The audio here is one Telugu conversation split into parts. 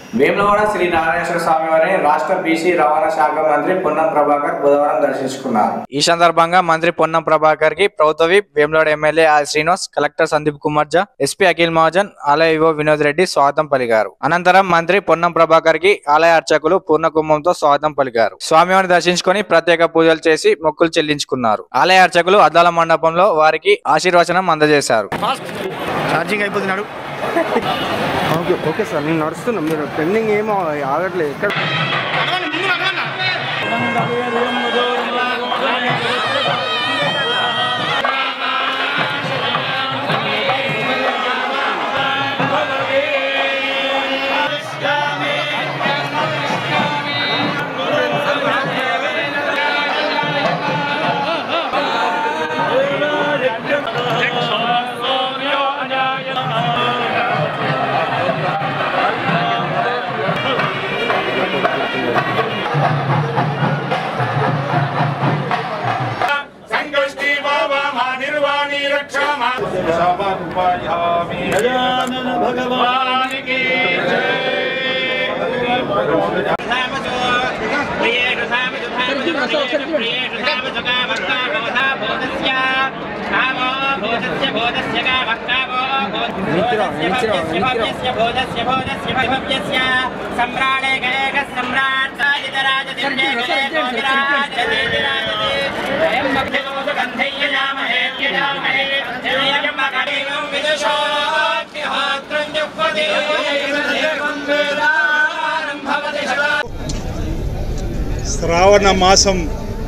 వేములవాడ శ్రీ నారాయణేశ్వర స్వామి వారిని రాష్ట్ర బీసీ రవాణా శాఖ మంత్రి పొన్నం ప్రభాకర్ బుధవారం దర్శించుకున్నారు. ఈ సందర్భంగా మంత్రి పొన్నం ప్రభాకర్ కి ప్రభుత్వ whip Vemulawada MLA R Srinivas, collector Sandeep Kumar Jha, SP Akhil Mahajan, ఆలయ వివో వినోద్ రెడ్డి స్వాగతం పలికారు. అనంతరం మంత్రి పొన్నం ప్రభాకర్ కి ఆలయ అర్చకులు పూర్ణ కుంభంతో స్వాగతం పలికారు. స్వామివారిని దర్శించుకుని ప్రత్యేక పూజలు చేసి మొక్కులు చెల్లించుకున్నారు. ఆలయ అర్చకులు అద్దాల మండపంలో వారికి ఆశీర్వచనం అందజేశారు. ఓకే సార్, నేను నడుస్తున్నాం, మీరు ట్రెండింగ్ ఏమో ఆగట్లేదు. ఎక్కడ भगवान की सम्राटे गए सम्राट శ్రావణ మాసం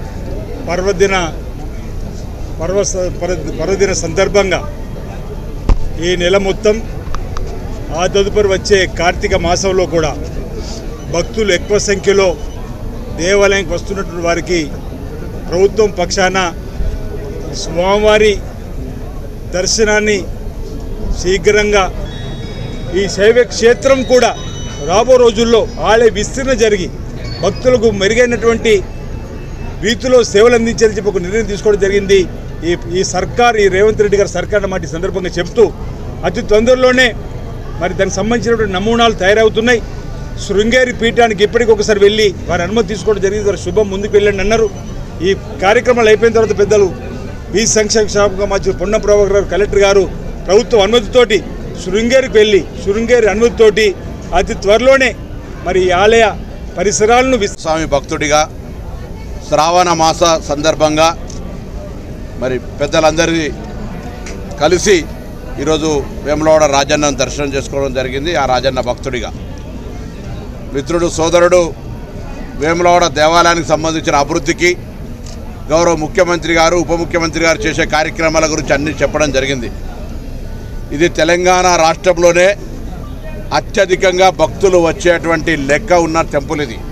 పర్వదిన సందర్భంగా ఈ నెల మొత్తం ఆ తదుపరి వచ్చే కార్తీక మాసంలో కూడా భక్తులు ఎక్కువ సంఖ్యలో దేవాలయానికి వస్తున్నటువంటి వారికి ప్రభుత్వం పక్షాన స్వామివారి దర్శనాన్ని శీఘ్రంగా ఈ శైవ క్షేత్రం కూడా రాబో రోజుల్లో ఆలయ విస్తరణ జరిగి భక్తులకు మెరుగైనటువంటి రీతిలో సేవలు అందించాలని చెప్పి ఒక నిర్ణయం తీసుకోవడం జరిగింది. ఈ సర్కార్, ఈ రేవంత్ రెడ్డి గారి సర్కార్ మాట ఈ సందర్భంగా చెప్తూ అతి తొందరలోనే మరి దానికి సంబంధించినటువంటి నమూనాలు తయారవుతున్నాయి. శృంగేరి పీఠానికి ఇప్పటికొకసారి వెళ్ళి వారి అనుమతి తీసుకోవడం జరిగింది. వారి శుభం ముందుకు వెళ్ళండి అన్నారు. ఈ కార్యక్రమాలు అయిపోయిన తర్వాత పెద్దలు బీ సంక్షేమ శాఖ మంత్రి పొన్నం ప్రభాకర్ గారు, కలెక్టర్ గారు ప్రభుత్వ అనుమతితోటి శృంగేరికి వెళ్ళి శృంగేరి అనుమతితోటి అతి త్వరలోనే మరి ఈ ఆలయ పరిసరాలను స్వామి భక్తుడిగా శ్రావణ మాస సందర్భంగా మరి పెద్దలందరినీ కలిసి ఈరోజు వేములవాడ రాజన్నను దర్శనం చేసుకోవడం జరిగింది. ఆ రాజన్న భక్తుడిగా మిత్రుడు సోదరుడు వేములవాడ దేవాలయానికి సంబంధించిన అభివృద్ధికి గౌరవ ముఖ్యమంత్రి గారు, ఉప ముఖ్యమంత్రి గారు చేసే కార్యక్రమాల గురించి అన్నీ చెప్పడం జరిగింది. ఇది తెలంగాణ రాష్ట్రంలోనే అత్యధికంగా భక్తులు వచ్చేటువంటి లెక్క ఉన్న టెంపుల్ ఇది.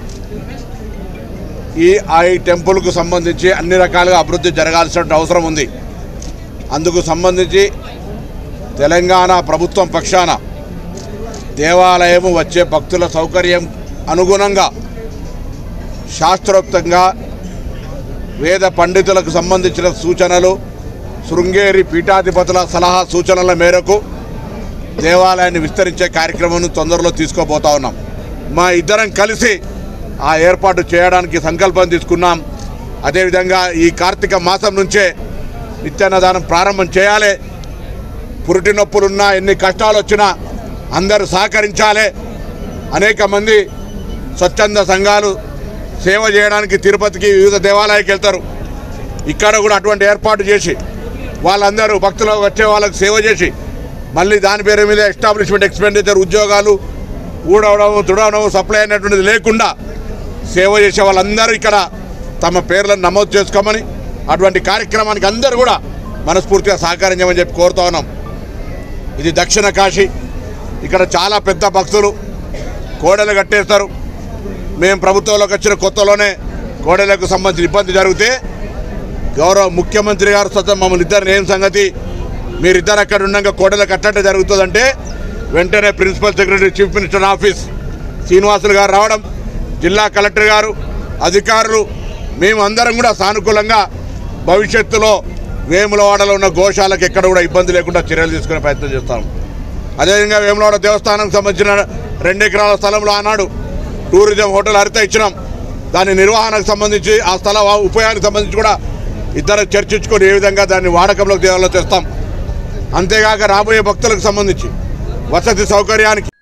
ఈ టెంపుల్కు సంబంధించి అన్ని రకాలుగా అభివృద్ధి జరగాల్సిన అవసరం ఉంది. అందుకు సంబంధించి తెలంగాణ ప్రభుత్వం పక్షాన దేవాలయము వచ్చే భక్తుల సౌకర్యం అనుగుణంగా శాస్త్రోక్తంగా వేద పండితులకు సంబంధించిన సూచనలు, శృంగేరి పీఠాధిపతుల సలహా సూచనల మేరకు దేవాలయాన్ని విస్తరించే కార్యక్రమం తొందరలో తీసుకోబోతా ఉన్నాం. మా ఇద్దరం కలిసి ఆ ఏర్పాటు చేయడానికి సంకల్పం తీసుకున్నాం. అదేవిధంగా ఈ కార్తీక మాసం నుంచే నిత్యాన్నదానం ప్రారంభం చేయాలి. పురిటి నొప్పులున్నా, ఎన్ని కష్టాలు వచ్చినా అందరూ సహకరించాలి. అనేక మంది స్వచ్ఛంద సంఘాలు సేవ చేయడానికి తిరుపతికి, వివిధ దేవాలయాలకు వెళ్తారు. ఇక్కడ కూడా అటువంటి ఏర్పాటు చేసి వాళ్ళందరూ భక్తులు వచ్చే వాళ్ళకు సేవ చేసి మళ్ళీ దాని పేరు మీద ఎస్టాబ్లిష్మెంట్ ఎక్స్పెండిచర్, ఉద్యోగాలు ఊడవడం, తుడవడం, సప్లై అనేటువంటిది లేకుండా సేవ చేసే వాళ్ళందరూ ఇక్కడ తమ పేర్లను నమోదు చేసుకోమని, అటువంటి కార్యక్రమానికి అందరూ కూడా మనస్ఫూర్తిగా సహకరించమని చెప్పి కోరుతా ఉన్నాం. ఇది దక్షిణ కాశీ. ఇక్కడ చాలా పెద్ద భక్తులు కోడలు కట్టేస్తారు. మేము ప్రభుత్వంలోకి వచ్చిన కొత్తలోనే కోడలకు సంబంధించిన ఇబ్బంది జరిగితే గౌరవ ముఖ్యమంత్రి గారు స్వతం మమ్మల్ని ఇద్దరు ఏం సంగతి, మీరిద్దరు అక్కడ ఉండగా కోడలు కట్టంటే జరుగుతుందంటే వెంటనే principal secretary, chief minister office Srinivasulu garu రావడం, జిల్లా కలెక్టర్ గారు, అధికారులు, మేము అందరం కూడా సానుకూలంగా భవిష్యత్తులో వేములవాడలో ఉన్న గోశాలకు ఎక్కడ కూడా ఇబ్బంది లేకుండా చర్యలు తీసుకునే ప్రయత్నం చేస్తాం. అదేవిధంగా వేములవాడ దేవస్థానానికి సంబంధించిన 2 ఎకరాల స్థలంలో ఆనాడు టూరిజం హోటల్ హరిత ఇచ్చినాం. దాని నిర్వహణకు సంబంధించి ఆ స్థల ఉపయోగానికి సంబంధించి కూడా ఇద్దరు చర్చించుకొని ఏ విధంగా దాన్ని వాడకంలోకి తేవాలో చేస్తాం. అంతేగాక రాబోయే భక్తులకు సంబంధించి వసతి సౌకర్యానికి